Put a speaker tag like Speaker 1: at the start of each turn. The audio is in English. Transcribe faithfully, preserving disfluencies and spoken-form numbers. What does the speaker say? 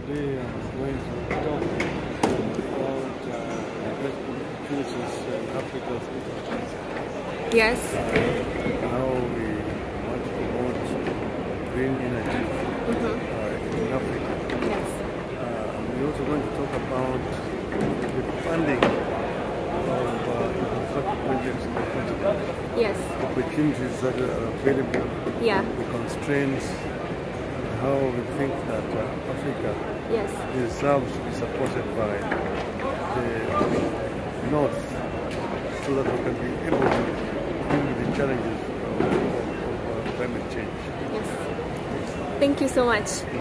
Speaker 1: Today I'm going to talk about uh, investment opportunities in Africa's infrastructure.
Speaker 2: Yes.
Speaker 1: Uh, how we want to promote green energy
Speaker 2: Mm-hmm.
Speaker 1: uh, in Africa.
Speaker 2: Yes.
Speaker 1: Uh, we're also going to talk about the funding of uh, infrastructure projects in Africa.
Speaker 2: Yes.
Speaker 1: Opportunities that are available,
Speaker 2: Yeah.
Speaker 1: the constraints, and how we think that uh, Africa
Speaker 2: Yes.
Speaker 1: deserves to be supported by the North so that we can be able to deal with the challenges of, of, of uh, climate change.
Speaker 2: Yes. Thank you so much.